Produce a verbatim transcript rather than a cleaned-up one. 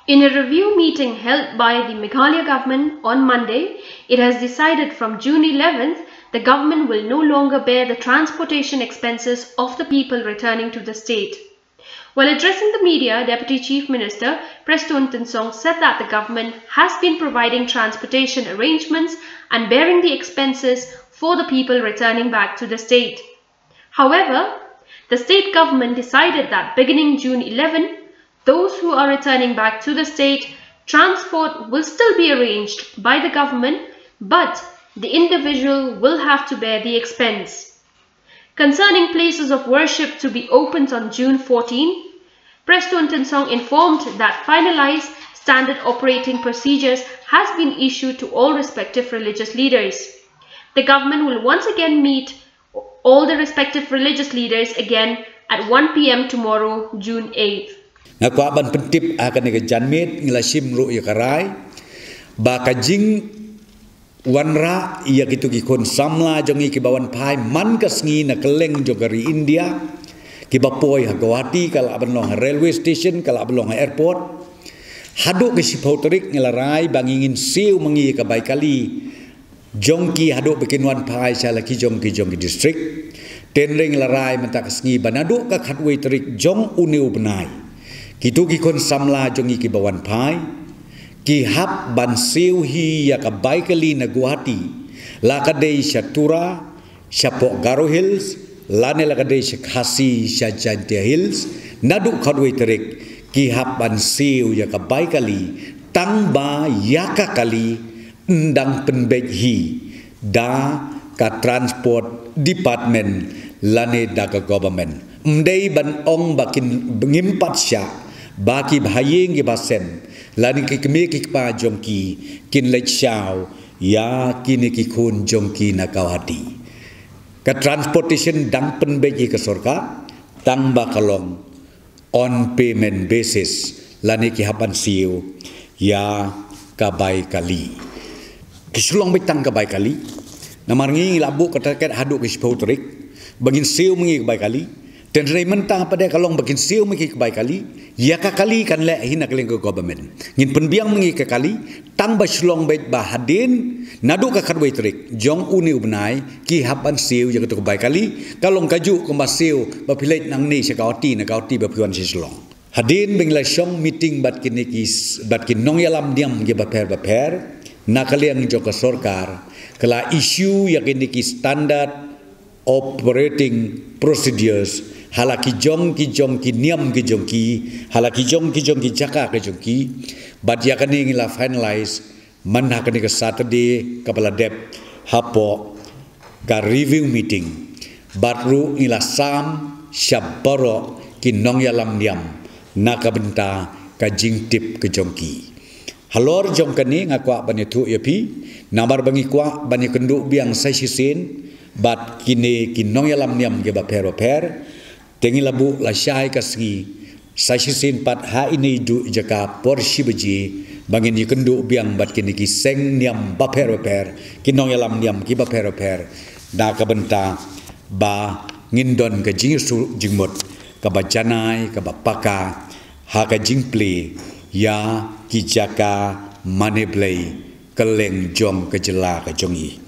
In a review meeting held by the Meghalaya government on Monday, it has decided from June eleventh, the government will no longer bear the transportation expenses of the people returning to the state. While addressing the media, Deputy Chief Minister Preston Tinsong said that the government has been providing transportation arrangements and bearing the expenses for the people returning back to the state. However, the state government decided that beginning June eleventh, those who are returning back to the state, transport will still be arranged by the government, but the individual will have to bear the expense. Concerning places of worship to be opened on June fourteenth, Preston Tinsong informed that finalized standard operating procedures has been issued to all respective religious leaders. The government will once again meet all the respective religious leaders again at one p m tomorrow, June eighth. Ngakwa ban pentip akan ke janmet ngelasim ru ya karai ba kajing wanra ia kitu ki kon samla jongi ki bawan pai man kasngi na keleng jogari India ki bapoi ha Guwahati kala abalong railway station kala abalong airport haduk ki sipotrik ngelarai bangingin siu mengi ka baikali jongki haduk bikin wan pai sala ki jongki jongki district tenring larai mentak kasngi banadu ka khatwei trik jong uniu benai kitu ki kon samla jongi ki bawan pai ki hap ban siu hi ya ka baikali na Guwahati la ka dei Shatura Shapok Garo Hills lane la ka dei Khasi Shajantia Hills nadu khatwei trik ki hap ban siu ya ka baikali tang ba ya ka kali ndang penbej hi da ka transport department lane da ka government mdei ban ong bakin ngimpat sya baki bhayeng ge basen lani ki keme ki pa jongki kin lech shaw ya kini ki khun jongki na Guwahati ka transportation dang penbej ke sorka tang ba kalong on payment basis lani ki hapan siu ya ka bai kali kisulong bitang ka bai kali namarngi labu kataket haduk ki spotrik bagin siu mengi ka bai kali tenrai mentang pada kalong bagin siu mengi ka bai kali ya ka kali kan le hina keleng ke government ngin penbiang mengi ka kali tang ba sulong bait ba hadin nadu ka khatwei trik jong uni ubnai ki hapan siu ya ka bai kali kalong kaju ko ba siu ba pilait nang ni se Guwahati na Guwahati ba puan si sulong hadin bengla shong meeting bat kini ki bat kin nong yalam diam ge ba per ba per nakaliang joka sorkar kala isu yang ini ki standard operating procedures halaki jong ki jong ki niam ki jong ki halaki jong ki jong ki jaka ki jong ki but ya kan ingin la finalize man hakani ke Saturday kapala dep hapo ka review meeting batru ila sam shabaro ki nong yalam niam nakabenta ka jingtip ke jong ki halor jong kani ngakwa bani tu yapi namar bangi kwa bani kenduk biang sai sisin bat kini kinong yalam niam ge ba per per tengi labu la syai kasngi sai sisin pat ha ini du jaka porsi beji bangin ni kenduk biang bat kini ki seng niam ba per per kinong yalam niam ki ba per per da ka benta ba ngindon ka jingsu jingmot ka ba janai ka ba paka ha ka jingple ya kijaka maneblei keleng jong kejela ke jongi